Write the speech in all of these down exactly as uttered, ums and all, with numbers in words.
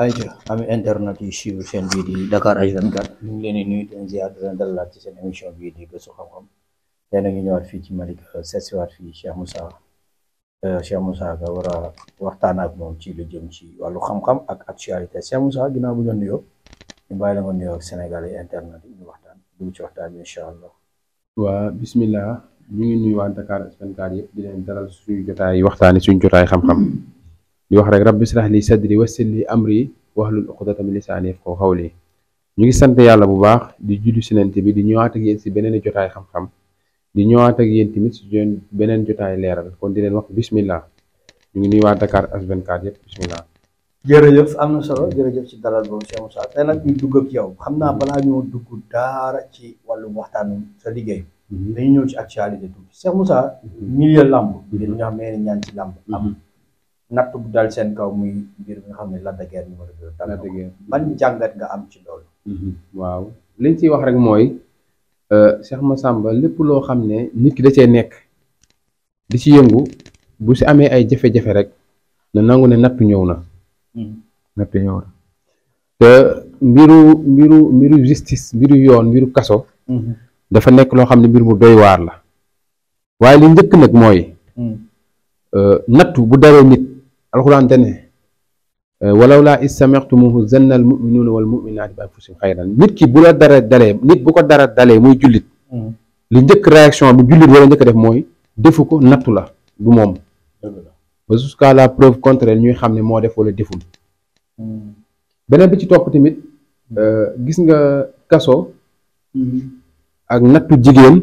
ayca ami internet yi suivre chaîne bii di Dakar H vingt-quatre ñu ngi leen di nuyu di leen ziar di leen dalalaat ci seen émission bii di gëstu xam-xam tey nag ñu ñëwaat fii ci Malika seet si waat fii Cheikh Moussa Cheikh Moussa nga war a waxtaan ak moom ci lu jëm ci wàllu xam-xam ak actualité Cheikh Moussa ginnaaw bu ñu nuyoo ñu bàyyi la nga nuyoo ak Sénégal yi internet yi ñu waxtaan dugg ci waxtaan bi incha allah. waa bismillah ñu ngi nuyu waa Dakar H vingt-quatre yëpp di leen dalal suñu jotaay waxtaani suñu jotaay xam-xam di wax rek rabbi israh li sadri wassir li amri wahlul uqdatan min lisaani yafqahu qawli ñu ngi sant yàlla bu baax di julli si nent bi di ñëwaat ak yéen si beneen jotaay xam-xam di ñëwaat ak yéen tamit si beneen jotaay leeral kon di leen wax bismillah ñu ngi nuyu waa Dakar H vingt-quatre yëpp bismillah. jërëjëf am na solo jërëjëf ci dalal boobu Cheikh Moussa tey nag ñu dugg ak yow xam naa balaa ñoo dugg daara ci wàllum waxtaan sa liggéey. dañu ñëw ci actualité tuuti Cheikh Moussa. milieu làmb. mbir mi nga xam ne ñaan ci làmb. am natt bu dal seen kaw muy mbir mi nga xam ne Lac de Guiers numéro deux. Lac de Guiers ban jàngat nga am ci loolu. waaw liñ ciy wax rek mooy Cheikh Massamba lépp loo xam ne nit ki da cee nekk di ci yëngu bu si amee ay jafe-jafe rek na nangu ne nattu ñëw na. nattu ñëw na te mbiru mbiru mbiru justice mbiru yoon mbiru kaso. dafa nekk loo xam ne mbir mu doy waar la waaye li njëkk nag mooy. nattu bu daree nit. alxuraan te ne walaw laa is sami'tumuhu zanna al mu'minuuna wal mu'minaati bi anfusihim xayran nit ki bu la dara dalee nit bu ko dara dalee muy jullit li njëkk réaction bi jullit wala njëkk def mooy defu ko nattu la du moom ba jusqu'à la preuve contraire ñuy xam ne moo def wala deful beneen bi ci topp tamit gis nga kaso ak nattu jigéen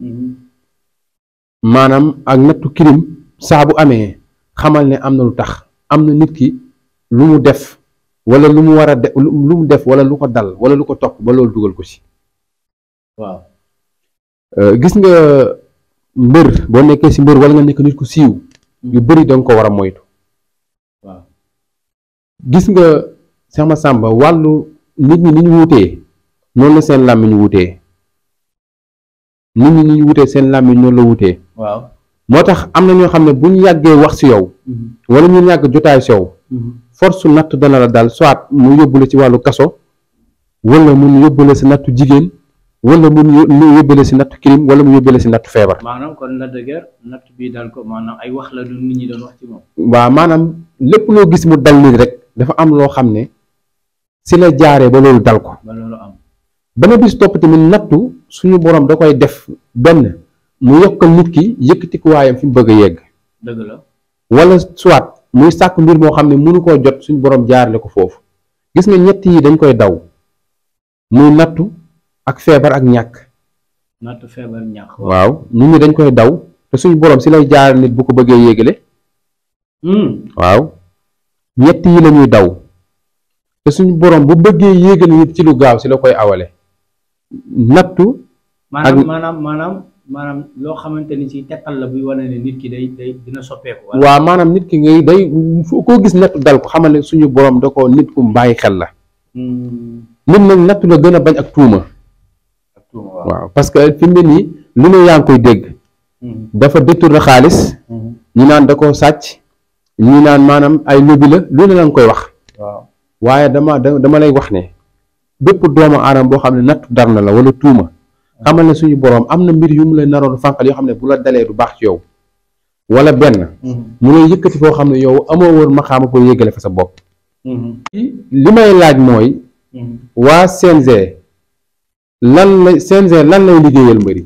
maanaam ak nattu kirim saa bu amee xamal ne am na lu tax am na nit ki lu mu def wala lu mu war a def lu mu def wala lu ko dal wala lu ko topp ba loolu dugal ko ci. waaw gis nga mbër boo nekkee ci mbër wala nga nekk nit ku siiw yu bari danga ko war a moytu. waaw gis nga Cheikh Massamba wàllu nit ñi ni ñu wutee noonu la seen làmmiñ ñu wutee nit ñi ni ñu wutee seen làmmiñ noonu la wutee. waaw. moo tax am na ñoo xam ne bu ñu yàggee wax ci yow wala ñu yàgg jotaay ci yow force natt dana la dal soit mu yóbbu la ci wàllu kaso wala mu yóbbu la ci nattu jigéen wala mu yóbbu la ci nattu crime wala mu yóbbu la ci nattu feebar. maanaam kon Lac de Guiers natt bii dal ko maanaam ay wax la du nit ñi doon wax ci moom. waaw maanaam lépp loo gis mu dal nit rek dafa am loo xam ne ci la jaaree ba loolu dal ko. ba loolu am. benn bis topp tamit nattu suñu borom da koy def benn. mu yokkal nit ki yëkkati ko waayam fi mu bëgg a yegg. dëgg la wala soit muy sàkk mbir moo xam ne mënu koo jot suñu borom jaarale ko foofu gis nga ñett yi dañ koy daw muy nattu ak feebar ak ñàkk. nattu feebar ñàkk. waaw nit ñi dañ koy daw te suñu borom si lay jaar nit bu ko bëggee yéegale. waaw ñett yi la ñuy daw te suñu borom bu bëggee yéegale nit ci lu gaaw si la koy awale. nattu. ak maanaam maanaam maanaam. maanaam loo xamante ni ci tekkal la buy wane ne nit ki day day dina soppeeku. waaw maanaam nit ki ngay day foo koo gis nattu dal ko xamal ne suñu borom da ko nit ku bàyyi xel la. nit nag nattu la gën a bañ ak tuuma. ak tuuma waaw parce que fi mu ne nii lu ne yaa ngi koy dégg. dafa détourné xaalis. ñi naan da koo sàcc. ñi naan maanaam ay lobby la lu ne la nga koy wax. waaw waaye dama dama lay wax ne bépp doomu aadama boo xam ne nattu dar na la wala tuuma. xamal ne suñu boroom am na mbir yu mu lay naroon fànqal yoo xam ne bu la dalee du baax ci yow wala benn mu lay yëkkati foo xam ne yow amoo woon ma xaama ko yéggale fa sa bopp li may laaj mooy waa C N G lan lay C N G lan lay liggéeyal mbëri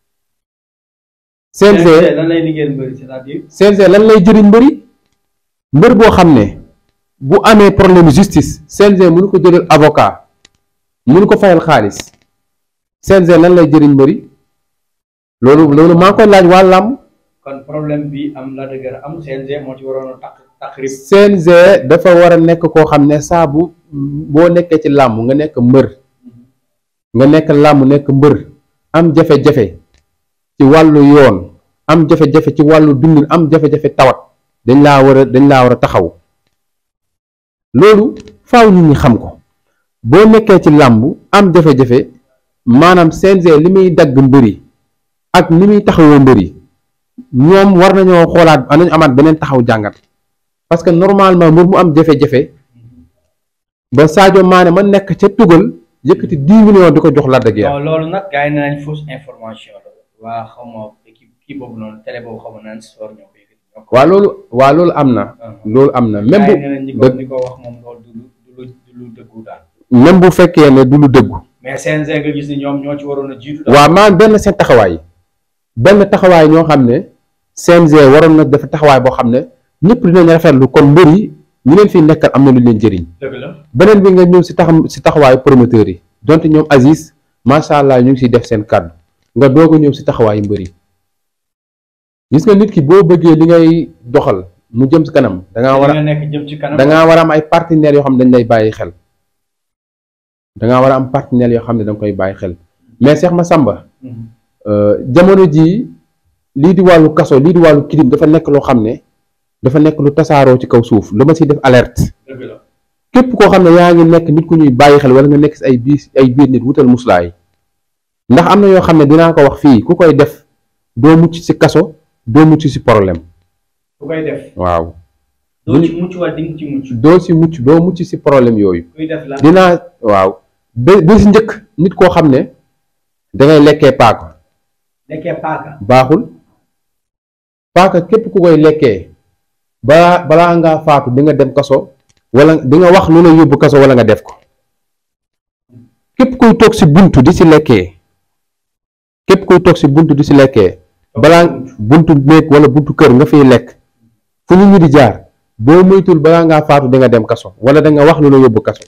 C N G lan lay liggéeyal mbëri c'est-à-dire C N G lan lay jëriñ mbëri mbër boo xam ne bu amee problème justice C N G mënu ko jëlal avocat mënu ko fayal xaalis C N G lan lay jëriñ mbëri loolu loolu maa ngi koy laaj waa làmb. kon problème bi am Lac de Guiers am C N G moo ci waroon a tax tax rib. C N G dafa war a nekk koo xam ne saa bu boo nekkee ci làmb nga nekk mbër nga nekk làmb nekk mbër am jafe-jafe ci wàllu yoon am jafe-jafe ci wàllu dundin am jafe-jafe tawat dañ laa war a dañ laa war a taxaw loolu faaw nit ñi xam ko boo nekkee ci làmb am jafe-jafe. maanaam C N G li muy dagg mbëri ak ni muy taxawoo mbëri ñoom war nañoo xoolaat nañu amaat beneen taxaw jàngat parce que normalement mbir mu am jafe-jafe ba Sadio Mané ma nekk ca tugal yëkkati dix millions di ko jox Lac de Guiers. non loolu nag gars yi nee nañ fausse information la waa xaw ma équipe kii boobu noonu télé boobu xaw ma naan sport ñoo ko yëkkati. waaw loolu waaw loolu am na. loolu am na même bu dëgg ñi ko wax moom loolu du lu du lu dëggu daal. même bu fekkee ne du lu dëggu. mais C N G nga gis ni ñoom ñoo ci waroon a jiitu. waaw maanaam benn seen taxawaay benn taxawaay ñoo xam ne C N G waroon na def taxawaay boo xam ne ñëpp dinañ rafetlu kon mbër yi ñu leen fi nekkal am na lu leen jëriñ. dëgg la beneen bi nga ñëw si tax si taxawaayu promoteurs yi donte ñoom Aziz macha allah ñu ngi siy def seen kàddu nga doog a ñëw si taxawaayu mbër yi gis nga nit ki boo bëggee li ngay doxal mu jëm si kanam. da ngaa war a nekk jëm ci kanam da ngaa war a am ay partenaires yoo xam ne dañ lay bàyyi xel. da ngaa war a am partenaires yoo xam ne da nga koy bàyyi xel mais Cheikh Massamba jamono jii lii di wàllu kaso lii di wàllu crime dafa nekk loo xam ne dafa nekk lu tasaaroo ci kaw suuf lu ma siy def alerte. képp koo xam ne yaa ngi nekk nit ku ñuy bàyyi xel wala nga nekk si ay biir ay biir nit wutal muslaay ndax am na yoo xam ne dinaa ko wax fii ku koy def doo mucc si kaso doo mucc si problème. ku koy def waaw. doo ci mucc wala di nga ci mucc. doo si mucc doo mucc si problème yooyu. kuy def la dinaa waaw ba ba si njëkk nit koo xam ne dangay lekkee paaka. lekkee paaka. baaxul paaka képp ku koy lekkee balaa balaa ngaa faatu di nga dem kaso. wala di nga wax lu la yóbbu kaso wala nga def ko képp kuy toog si buntu di si lekkee képp kuy toog si buntu di si lekkee balaa buntu néeg wala buntu kër nga fiy lekk fu nit ñi di jaar boo moytul balaa ngaa faatu di nga dem kaso wala da nga wax lu la yóbbu kaso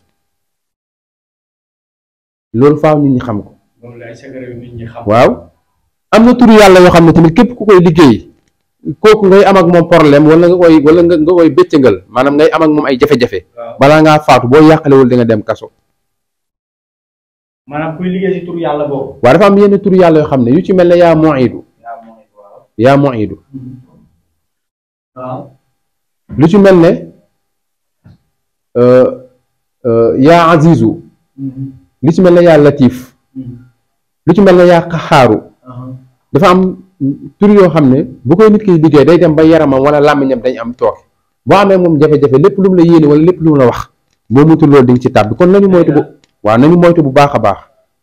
loolu faaw nit ñi xam ko. waaw am na turu yàlla yoo xam ne tamit képp ku koy liggéey. kooku ngay am ak moom problème wala nga koy wala nga nga koy bëccëngal maanaam ngay am ak moom ay jafe-jafe. balaa ngaa faatu boo yàqalewul di nga dem kaso. maanaam kuy liggéey ci tur yàlla boobu. waaw dafa am yenn tur yàlla yoo xam ne yu ci mel ne yaa mu'idu. yaa mu'idu. waaw. lu ci mel ne yaa azizu. lu ci mel ne yaa latif. lu ci mel ne yaa qaxaaru. dafa am. tur yoo xam ne bu koy nit kiy liggéey day dem ba yaramam wala làmmiñam dañ am tooke boo amee moom jafe-jafe lépp lu mu la yéene wala lépp lu mu la wax boo mutul loolu di nga ci tàbbi kon nañu moytu bu waaw nañu moytu bu baax a baax.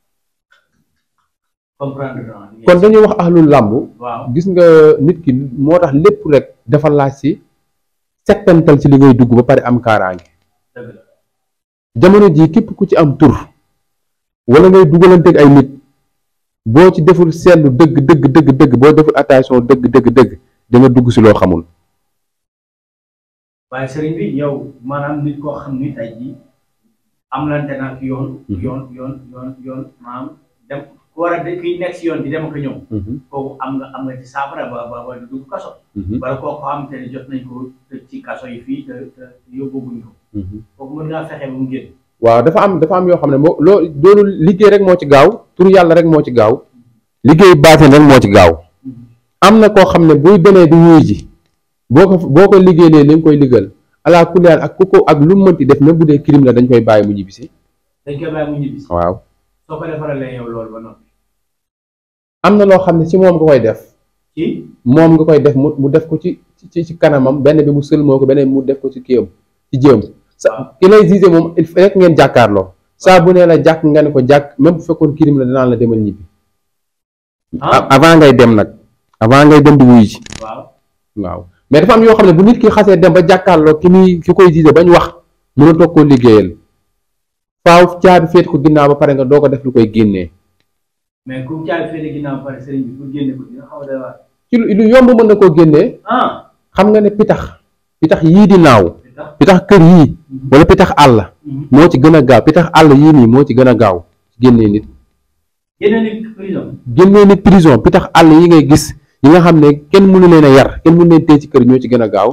kon dañuy wax ahlul làmb gis nga nit ki moo tax lépp rek dafa laaj si settantal ci li ngay dugg ba pare am kaaraange. jamono jii képp ku ci am tur wala ngay dugalanteeg ay nit. boo ci deful seetlu dëgg dëgg dëgg dëgg boo deful attention dëgg dëgg dëgg da nga dugg si loo xamul. waaye sëriñ bi yow maanaam nit koo xam ni tey jii am lante na ak yoon. yoon yoon yoon yoon maanaam dem ku war a kuy nekk si yoon di dem ak ñëw. kooku am nga am nga ci saafara ba ba ba dugg kaso. wala kooku xam te ne jot nañ ko tëj ci kaso yi fii te te yóbbuwuñ ko. kooku mën ngaa fexe ba mu génn. waaw dafa am dafa am yoo xam ne moo loo loolu liggéey rek moo ci gaaw tur yàlla rek moo ci gaaw liggéey baatin rek moo ci gaaw am na koo xam ne buy demee di wuy ji boo ko boo ko liggéeyee li nga koy liggal ala kulli ak ku ko ak lu mu mënti def même bu dee crime la dañ koy bàyyi mu ñibbisi. dañ koy bàyyi mu ñibbisi. waaw. soo ko defaralee yow loolu ba noppi. am na loo xam ne ci moom nga koy def. ci moom nga koy def mu mu def ko ci ci ci kanamam benn bi mu sëlmoo ko beneen mu def ko ci kiyam ci jéem. sa ki lay gisee moom il faut rek ngeen jàkkaarloo saa bu nee la jàkk nga ne ko jàkk même bu fekkoon crime la danaan la demal ñibbi. avant ngay dem nag avant ngay dem di wuyu ji. waaw waaw mais dafa am yoo xam ne bu nit ki xasee dem ba jàkkaarloo ki muy ki koy gisee bañ wax mën a toog koo liggéeyal faaw caabi féet ko ginnaaw ba pare nga doo ko def lu koy génnee. mais ku caabi féet ginnaaw ba pare sëriñ bi pour génne ko dina xaw a doy waar. ci lu yomb mën na koo génnee. xam nga ne pitax pitax yii di naaw. pitax kër yii wala pitax àll moo ci gën a gaaw pitax àll yii nii moo ci gën a gaaw génnee nit génnee nit prison génnee nit prison pitax àll yi ngay gis yi nga xam ne kenn mënu leen a yar kenn mënu leen téye ci kër ñoo ci gën a gaaw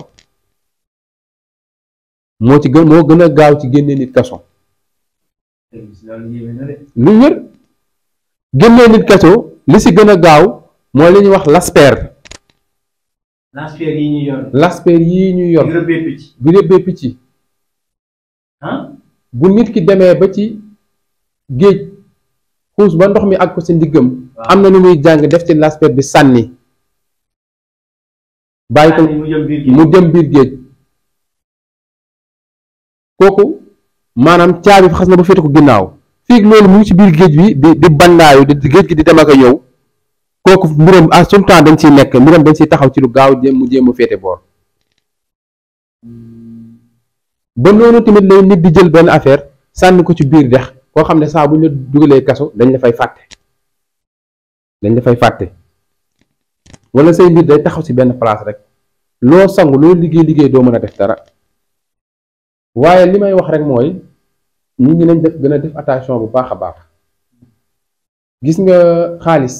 moo ci gën moo gën a gaaw ci génnee nit kaso lu wér génnee nit kaso li si gën a gaaw mooy li ñuy wax lasper lasper yi ñu yor. lasper yii ñu yor. bi rëbbee picc. bi rëbbee picc. bu nit ki demee ba ci géej xuus ba ndox mi ak ko si ndiggam. am na nu muy jàng def ci lasper bi sànni. bàyyi ko mu dem biir géej. kooku maanaam caabi xas na ba féete ko ginnaaw fii loolu mu ngi ci biir géej bi di di bandaayu di géej gi di dem ak a ñëw kooku mbiram à tout temps dañ ciy nekk mbiram dañ ciy taxaw ci lu gaaw jéem mu jéem a féete boor ba noonu tamit lay nit di jël benn affaire sànni ko ci biir dex koo xam ne saa bu ñu la dugalee kaso dañ la fay fàtte dañ la fay fàtte wala say mbir day taxaw ci benn place rek loo sangu loo liggéey liggéey doo mën a def dara waaye li may wax rek mooy nit ñi nañ def gën a def attention bu baax a baax gis nga xaalis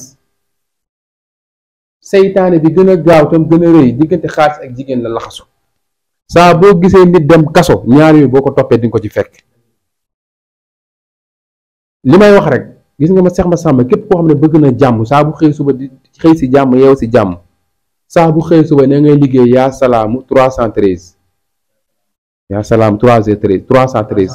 seytaane bi gën a gaaw tam gën a rëy diggante xaalis ak jigéen la laxasu saa boo gisee nit dem kaso ñaar yooyu boo ko toppee di nga ko ci fekk li may wax rek gis nga ma Seex Massamba képp koo xam ne bëgg na jàmm saa bu xëy suba di xëy si jàmm yeew si jàmm saa bu xëy suba ne ngay liggéey yaa salaamu trois cent treize yaa salaamu trois cent treize trois cent treize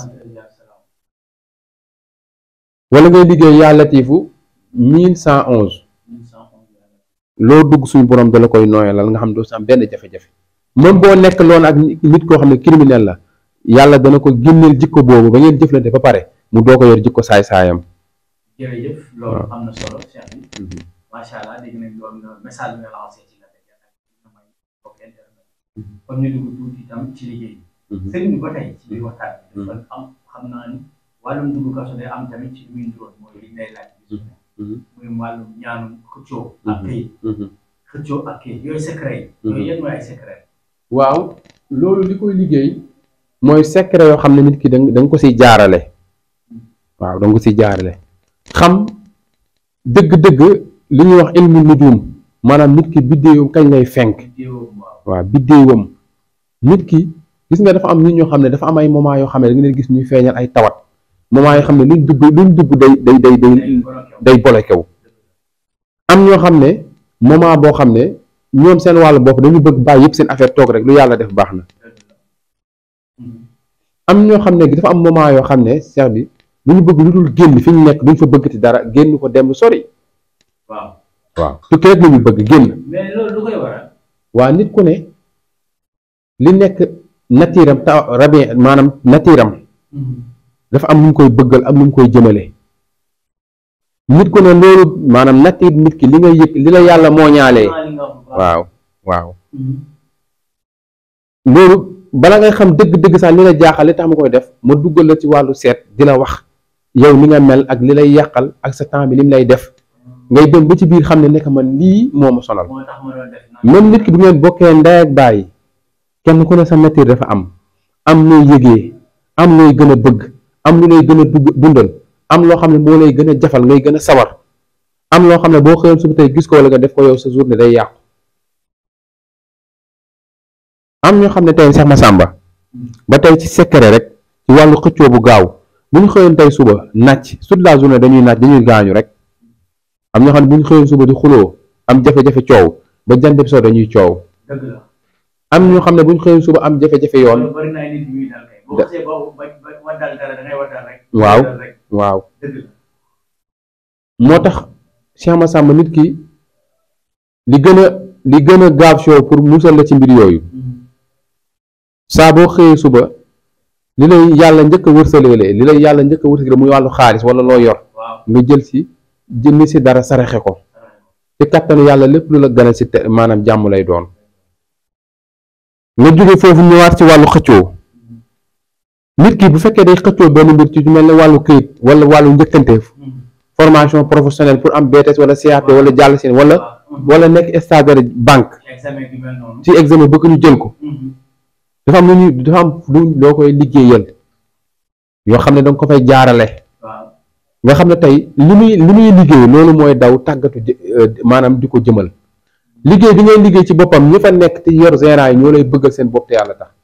wala ngay liggéey yaa latifu mille cent onze loo dugg suñu borom dala koy nooyalal nga xam doo si am benn jafe-jafe même boo nekk loon ak nit koo xam ne criminel la yàlla dana ko génneel jikko boobu ba ngeen jëflante ba pare mu doo ko yor jikko saay-saayam. jërëjëf loolu am na solo Cheikh bi macha allah dégg nañ loolu message bi nga lancé ci la may bokk internet kon ñu dugg tuuti itam ci liggéey sëriñ bi ba tey ci biir waxtaan bi dafa am xam naa ni wàllum dugg kaso day am tamit ci luy nduroon mooy liñ lay laaj muy wàllum ñaanum xëccoo ak këyit xëccoo ak këyit yooyu secret yi yooyu yéen mooy ay secret waaw loolu li koy liggéey mooy secret yoo xam ne nit ki da nga ko siy jaarale waaw da nga ko siy jaarale xam dëgg-dëgg li ñuy wax ilmu nujum maanaam nit ki biddéewam kañ lay fenk waaw biddéewam nit ki gis nga dafa am nit ñoo xam ne dafa am ay moment yoo xam ne da nga leen gis ñuy feeñal ay tawat moment yoo xam ne luñ dugg luñ dugg day day day day day bloqué wu am ñoo xam ne moment boo xam ne ñoom seen wàllu bopp dañu bëgg bàyyi yëpp seen affaire toog rek lu yàlla def baax na am ñoo xam ne dafa am moment yoo xam ne seex bi lu ñu bëgg lu dul génn fi ñu nekk duñ fa bëggati dara génn ko dem sori waaw waaw tukki rek la ñu bëgg génn mais loolu lu koy waral waa nit ku ne li nekk natiiram ta rabin maanaam natiiram dafa am nu mu koy bëggal am nu mu koy jëmale nit ku ne loolu maanaam natiir nit ki li nga yëg li la yàlla moo ñaalee waaw waaw loolu bala ngay xam dëgg-dëgg sax li la jaaxal li tax ma koy def ma duggal la ci wàllu seet di la wax yow ni nga mel ak li lay yàqal ak sa temps bi li mu lay def ngay dem ba ci biir xam ne nekk man lii moo ma sonal même nit ki bu ngeen bokkee ndey ak bàyyi kenn ku ne sa nature dafa am am nooy yëgee am nooy gën a bëgg am lu lay gën a dugg dundal am loo xam ne moo lay gën a jafal ngay gën a sawar am loo xam ne boo xëyoon suba tey gis ko wala nga def ko yow sa journée day yàqu am ñoo xam ne tey Seex Massamba ba tey ci secret rek ci wàllu xëccoo bu gaaw bu ñu xëyoon tey suba nàcc toute la journée dañuy nàcc dañuy gaañu rek am ñoo xam ne bu ñu xëyoon suba di xuloo am jafe-jafe coow ba jant bi soo dañuy coow am ñoo xam ne bu ñu xëyoon suba am jafe-jafe yoon waaw waaw moo tax Seex Massamba nit ki li gën a li gën a gaaw show pour musal la ci mbir yooyu saa boo xëyee suba li lay yàlla njëkk a wërsaleele li lay yàlla njëkk a wërsaleele muy wàllu xaalis wala loo yor nga jël si jënd si dara saraxe ko ci kattanu yàlla lépp lu la gën a si maanaam jàmm lay doon nga jóge foofu ñëwaat ci wàllu xëccoo nit ki bu fekkee day xëccoo benn mbir ci mel ne wàllu këyit wala wàllu njëkkanteef formation professionnelle pour am B T S wala C A P wala jàll seen wala wala nekk stagiaire banque ci examen bëgg ñu jël ko dafa am lu ñu dafa am lu loo koy liggéeyal yoo xam ne danga ko fay jaarale nga xam ne tey li muy li muy liggéey loolu mooy daw tàggatu maanaam di ko jëmal liggéey bi ngay liggéey ci boppam ñi fa nekk te yor gérant yi ñoo lay bëggal seen bopp te yàlla tax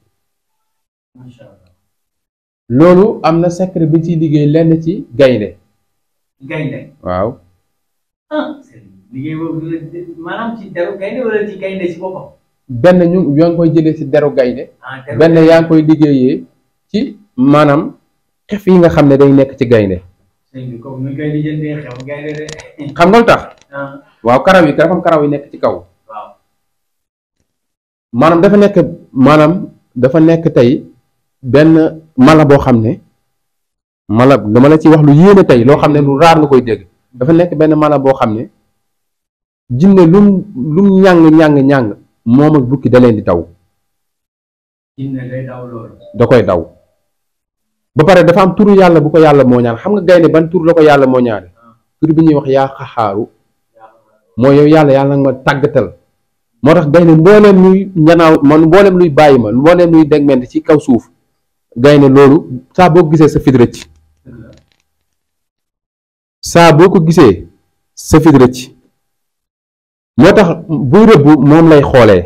loolu am na secret bi ciy liggéey lenn ci gaynde gaynde waaw ah liggéey boobu maanaam ci deru gaynde wala ci gaynde ci boppam benn ñu yaa ngi koy jëlee ci deru gaynde benn yaa ngi koy liggéeyee ci maanaam xef yi nga xam ne day nekk ci gaynde xam nga lu tax waaw karaw yi dafa am karaw yi nekk ci kaw maanaam dafa nekk maanaam dafa nekk tey benn mala boo xam ne mala dama la ci wax lu yéene tey loo xam ne lu raar nga koy dégg dafa nekk benn mala boo xam ne jinne lum lum ñàng ñàng ñàng moom ak bukki da leen di daw jinne day daw loolu da koy daw ba pare dafa am turu yàlla bu ko yàlla moo ñaan xam nga gaynde ban tur la ko yàlla moo ñaane tur bi ñuy wax yaa xaxaaru mooy yow yàlla yàlla nga ma tàggatal moo tax gaynde mbooleem luy ñanaaw man mbooleem luy bàyyi ma mbooleem luy degment ci kaw suuf gaynde loolu saa boo ko gisee sa fit rëcc saa boo ko gisee sa fit rëcc moo tax buy rëbb moom lay xoolee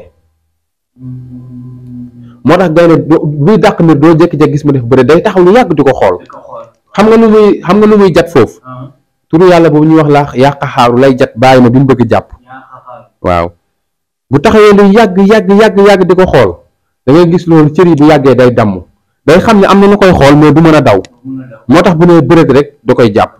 moo tax gaynde buy dàq mbir doo jékki-jékki gis mu def bëre day taxaw lu yàgg di ko xool xam nga lu muy xam nga lu muy jat foofu turu yàlla boobu ñuy wax la yàq xaaru lay jat bàyyi ma bi mu bëgg jàpp waaw bu taxawee lu yàgg yàgg yàgg yàgg di ko xool da ngay gis loolu cër yi bu yàggee day damm day xam ne am na lu koy xool mais du mën a daw moo tax bu nee bërëg rek da koy jàpp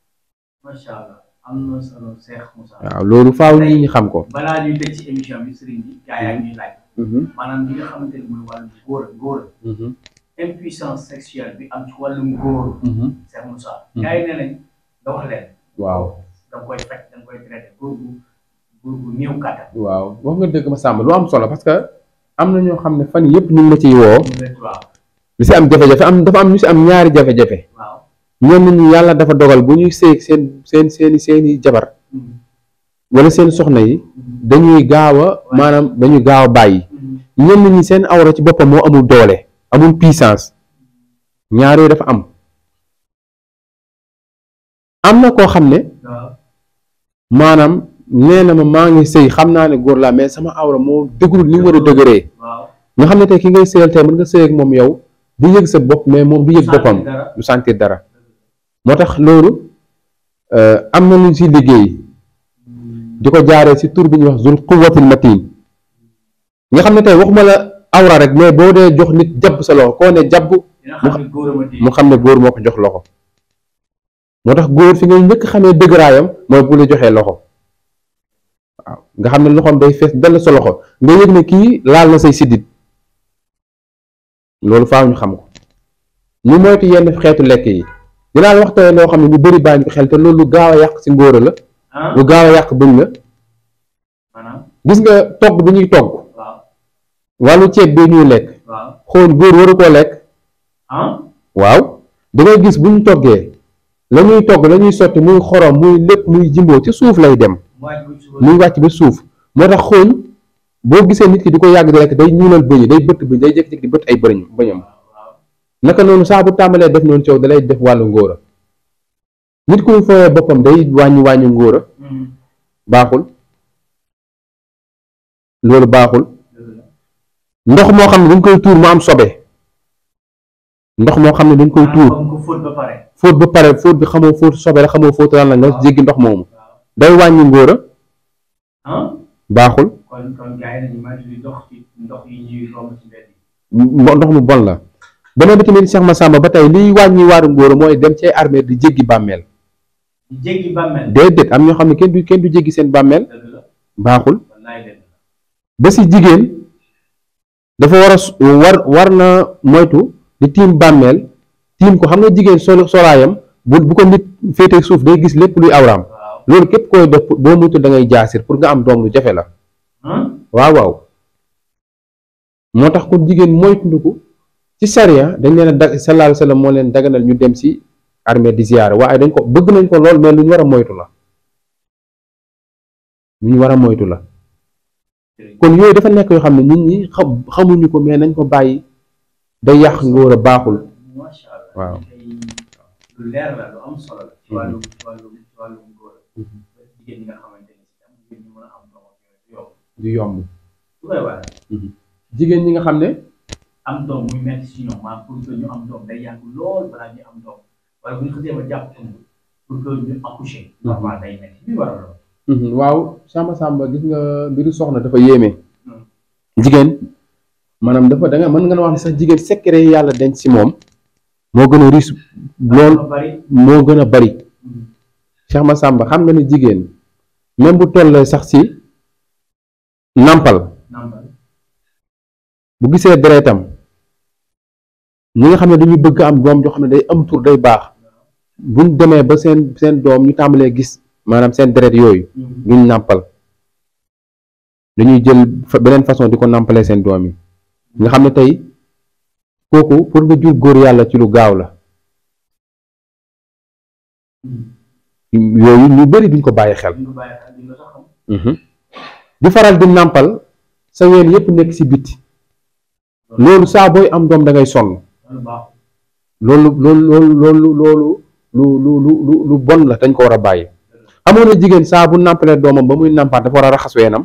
waaw loolu faaw nit ñi xam ko. balaa ñuy tëj ci émission bi sëriñ bi gaa yaa ñuy laaj. maanaam li nga xamante ne mooy wàllum góor góor. impuissance sexuelle bi am ci wàllum góor. Cheikh Moussa. gaa yi ne nañ nga wax leen. waaw da nga koy faj da nga koy traité góor gu góor gu néew kàttan. waaw wax nga dëgg ma sàmm lu am solo parce que am na ñoo xam ne fan yëpp ñu ngi la ciy woo. li si am jafe-jafe am dafa am ñu si am ñaari jafe-jafe. ñenn ñi yàlla dafa dogal bu ñuy séeg seen seen seeni seeni jabar wala seen soxna yi dañuy gaaw a maanaam dañuy gaaw a bàyyi ñenn ñi seen awra ci boppam moo amul doole amul puissance ñaar yooyu dafa am am na koo xam ne maanaam nee na ma maa ngi sëy xam naa ne góor laa mais sama awra moo dëgërul ni mu war a dëgëree nga xam ne tey ki ngay sëyal tey mën nga sëy ak moom yow di yëg sa bopp mais moom du yëg boppam du sentir dara moo tax loolu am na lu ci liggéey di ko jaaree ci tur bi ñuy wax zul quwwatil matin nga xam ne tey waxuma la awra rek mais boo dee jox nit jàpp sa loxo koo ne jàpp mu xam ne góor moo ko jox loxo moo tax góor fi ngay njëkk xamee dëgëraayam mooy bu la joxee loxo waaw nga xam ne loxoom day fees dell sa loxo nga yëg ne kii laal na say siddit loolu faaw ñu xam ko ñu moytu yenn xeetu lekk yi dinaa la waxtaan loo xam ne ñu bëri bàyyi ko xel te loolu lu gaaw a yàq ci ngóora la lu gaaw a yàq bëñ la gis nga togg bi ñuy togg wàllu ceeb bi ñuy lekk xool góor waru koo lekk waaw dangay gis bu ñu toggee la ñuy togg la ñuy sotti muy xorom muy lépp muy jimboo ci suuf lay dem muy wàcc ba suuf moo tax xool boo gisee nit ki di ko yàgg di lekk day ñuulal bëñ day bëtt bëñ day jékki-jékki di bëtt ay bëñ bëñam naka noonu saa bu tàmbalee def noonu coow dalay def wàllu ngóora nit kuy fooyee boppam day wàññi wàññi ngóora baaxul loolu baaxul ndox moo xam ne dañ koy tuur mu am sobe ndox moo xam ne dañ koy tuur fóot ba pare fóot bi xamoo fóot sobe la xamoo fóot lan la nga jéggi ndox moomu day wàññi ngóora baaxul ndox mu bon la beneen bi tamit Cheikh Massamba ba tey liy wàññi waaru ngóora mooy dem ci armée di jéggi bàmmeel déedéet am ñoo xam ne kenn du kenn du jéggi seen bàmmeel baaxul ba si jigéen dafa war a war war na moytu di tiim bàmmeel tiim ko xam nga jigéen sol solaayam bu bu ko nit féete suuf day gis lépp luy awraam loolu képp koy def boo moytu da ngay jaasir pour nga am doom lu jafe la waaw waaw moo tax kon jigéen moytu ci sariya dañ leen a dag sallallahu alayhi wa sallam moo leen daganal ñu dem si armée di ziyaara waaye dañ ko bëgg nañ ko lool mais lu ñu war a moytu la lu ñu war a moytu la kon yooyu dafa nekk yoo xam ne nit ñi xam xamuñu ko mais nañ ko bàyyi day yàq ngóor a baaxul waaw lu leer la lu am solo la ci wàllu wàllu wàllu ngóor jigéen ñi nga xamante ni si am jigéen ñi mën a am doom du yomb lu koy waral jigéen ñi nga xam ne am doom muy metti si ñoom maanaam pour que ñu am doom day yàgg lool balaa ñu am doom wala bu ñu xasee ba jàpp ëmb pour que ñu accoucher normal day metti li waral lool waaw Samba Samba gis nga mbiru soxna dafa yéeme jigéen maanaam dafa da nga mën nga wax ne sax jigéen secret yi yàlla denc si moom moo gën a riche lool moo gën a bari Cheikh Massamba xam nga ne jigéen même bu tollee sax si nàmpal bu gisee deretam ñi nga xam ne dañuy bëgg am doom joo xam ne day am tur day baax buñ demee ba seen seen doom ñu tàmbalee gis maanaam seen deret yooyu duñ nàmpal dañuy jël beneen façon di ko nàmpalee seen doom yi nga xam ne tey kooku pour nga jur góor yàlla ci lu gaaw la yooyu ñu bari duñ ko bàyyi xel di faral di nàmpal sa ween yépp nekk ci biti loolu saa booy am doom da ngay sonn loolu loolu loolu loolu loolu lu lu lu lu bon la dañ ko war a bàyyi xamoon na jigéen saa bu nàmpalee doomam ba muy nàmpaat dafa war a raxas weenam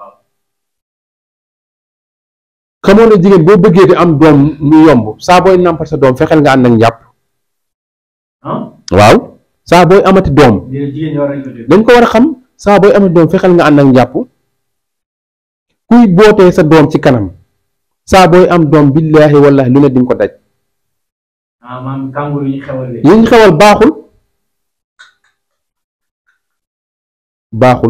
xamoon na jigéen boo bëggee di am doom mu yomb saa booy nàmpal sa doom fexeel nga ànd ak njàpp waaw saa booy amati doom dañ ko war a xam saa booy amati doom fexeel nga ànd ak njàpp kuy bootee sa doom ci kanam saa booy am doom billaahi wallaahi lu ne di nga ko daj yi ñu xewal baaxul baaxul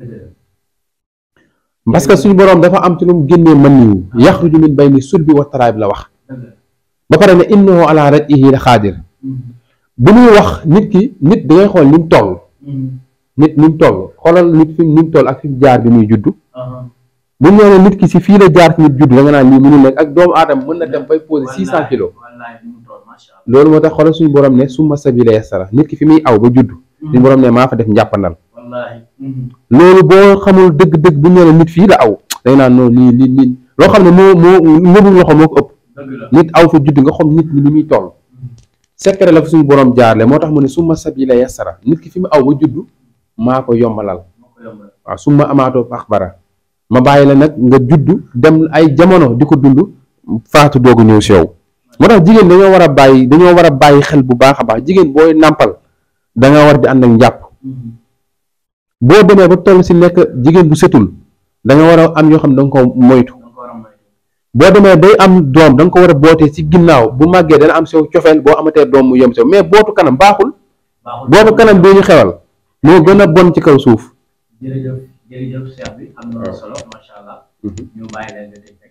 parce que suñu boroom dafa am ci lu mu génnee mën niwu yaxruju min bayni sulbi wa taraayib la wax ba pare ne innahu ala raj'ihi la xaadir bu muy wax nit ki nit dangay xool ni mu toll nit ni mu toll xoolal nit fi ni mu toll ak fi mu jaar bi muy juddu bu ñu nee nit ki si fii la jaar ci nit juddu da nga naan lii mënul nekk ak doomu aadama mën na dem bay poser six cent kilos loolu moo tax xoolal suñu borom ne summa sabila yassara nit ki fi muy aw ba juddu suñu borom ne maa fa def njàppandal loolu boo xamul dëgg-dëgg bu ñu nee nit fii la aw day naan noonu lii lii lii loo xam ne moo moo ngëbu loxo moo ko ëpp nit aw fa juddu nga xam nit ñi li muy toll secret la fa suñu borom jaarle moo tax mu ne summa sabila yassara nit ki fi mu aw ba juddu maa ko yombalal waaw summa amaatoo axbara ma bàyyi la nag nga juddu dem ay jamono di ko dund faatu doogu ñëw si yow moo tax jigéen dañoo war a bàyyi dañoo war a bàyyi xel bu baax a baax jigéen booy nàmpal da nga war di ànd ak njàpp boo demee ba toll si nekk jigéen bu setul da nga war a am yoo xam ne da nga ko moytu boo demee day am doom da nga ko war a bootee ci ginnaaw bu màggee dana am sew cofeel boo amatee doom mu yem sew mais bootu kanam baaxul bootu kanam bi ñu xewal moo gën a bon ci kaw suuf. jërëjëf jërëjëf Cheikh bi am na solo macha allah. ñu bàyyi leen nga teg.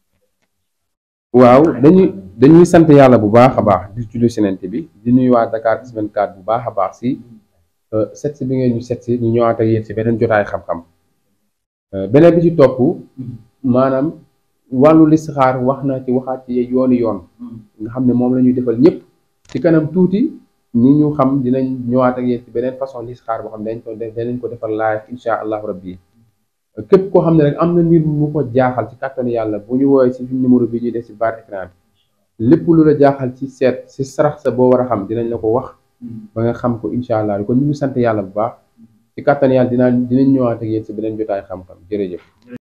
waaw dañuy dañuy sant yàlla bu baax a baax di julli Yonent bi di nuyu waa Dakar vingt-quatre bu baax a baax si set si bi ngeen ñu set si ñu ñëwaat ak yéen si beneen jotaay xam-xam beneen bi ci topp maanaam wàllu listixaar wax na ci waxaat ci yooni yoon nga xam ne moom la ñuy defal ñëpp ci kanam tuuti ñi ñu xam dinañ ñëwaat ak yéen si beneen façon listixaar boo xam ne dañ ko danañ ko defal live insha allahu rabbi képp koo xam ne rek am na mbir mu ko jaaxal ci kàttanu yàlla bu ñu woowee ci numéro bi ñuy def ci barre écran bi lépp lu la jaaxal ci seet ci sarax sa boo war a xam dinañ la ko wax ba nga xam ko insha allah kon ñu ngi sant yàlla bu baax ci kàttanu yàlla dinaa dinañ ñëwaat ak yéen ci beneen jotaay xam-xam jërëjëf.